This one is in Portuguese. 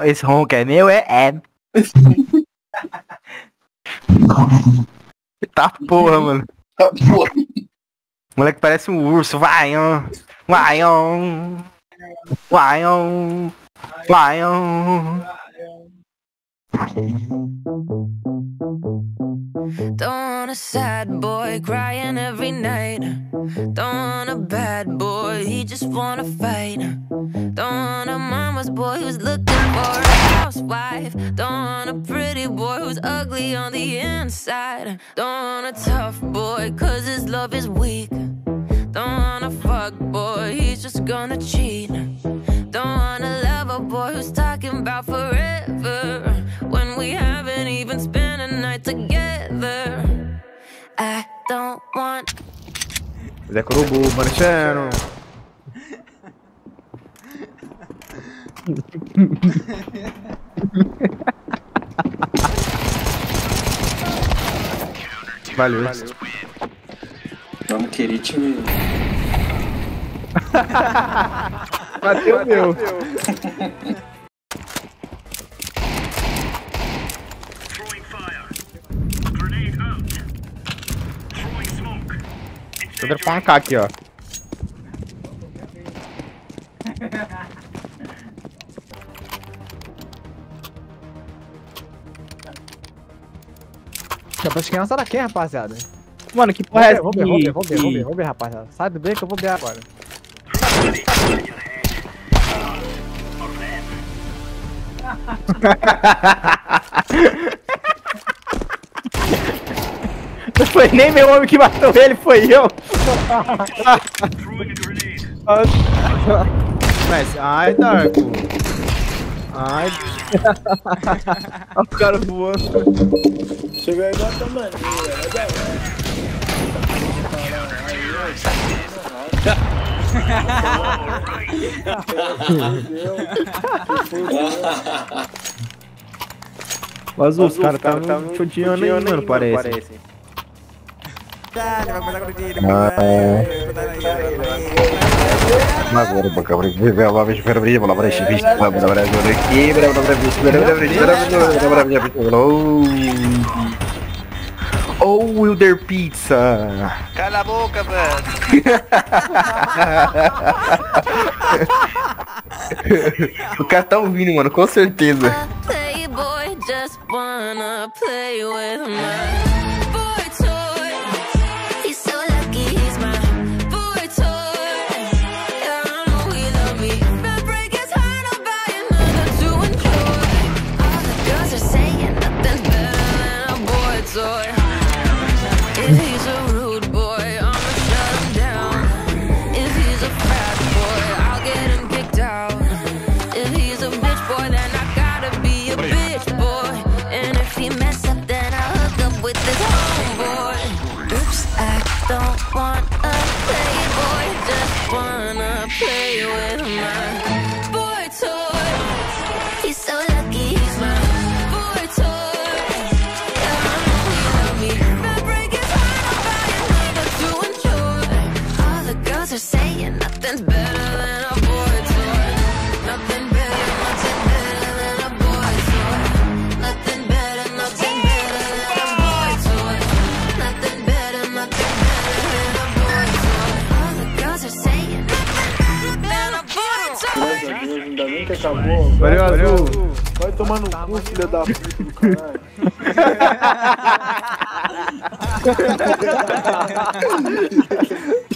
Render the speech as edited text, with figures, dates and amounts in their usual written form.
Esse ronco é meu, é. Tá porra, mano. Tá porra. Moleque parece um urso. Vai, on. Vai, on. Vai, on. Vai, on. Don't want a sad boy crying every night. Don't want a bad boy, he just wanna fight. Don't want a mama's boy who's looking for a housewife. Don't want a pretty boy who's ugly on the inside. Don't want a tough boy cause his love is weak. Don't want a fuck boy, he's just gonna cheat. Don't want a lover boy who's talking about forever when we haven't even spent a night together. I don't want. Zé Curubu, Marciano. Valeu. Vamos querer time. Bateu o meu. Vou dropar uma K aqui, ó. Dá pra crianças daqui, rapaziada. Mano, que porra é essa? Vamos ver, rapaziada. Sai do B que eu vou ver agora. Não foi nem meu homem que matou ele, foi eu. Mas, ai, Darko. Ai. Olha o cara voando. Chegou aí, bota maneira. O Azul, os caras tá chuteando aí, mano, parece. Agora, boca pra viver uma vez para abrir, bola para chivis, bola para aqui, bola para Oh, Wilder Pizza! Cala a boca, mano! O cara tá ouvindo, mano, com certeza. Playboy just wanna play with my boy toy. He's so lucky he's my boy toy. Yeah, I know he love me. If I break his heart, I'll buy another to enjoy. All the girls are saying nothing's better than a boy toy. If he's a rude boy, I'ma shut him down. If he's a fat boy, I'll get him kicked out. If he's a bitch boy, then I gotta be a bitch boy. And if he mess up, then I'll hook up with his homeboy. Oops, I don't want a playboy, just wanna play with my boy toy. He's so lucky he's my boy toy. Yeah, I know he love me. If I break his heart, I'll buy another to enjoy. All the girls are saying nothing's better than a boy toy. Nothing better than a boy toy. Nothing better than a boy toy. Nothing better than a boy toy. All the girls are saying nothing better than a boy toy. Ainda bem que acabou. Valeu, Azul. Vai tomar no cu, filha da puta do caralho.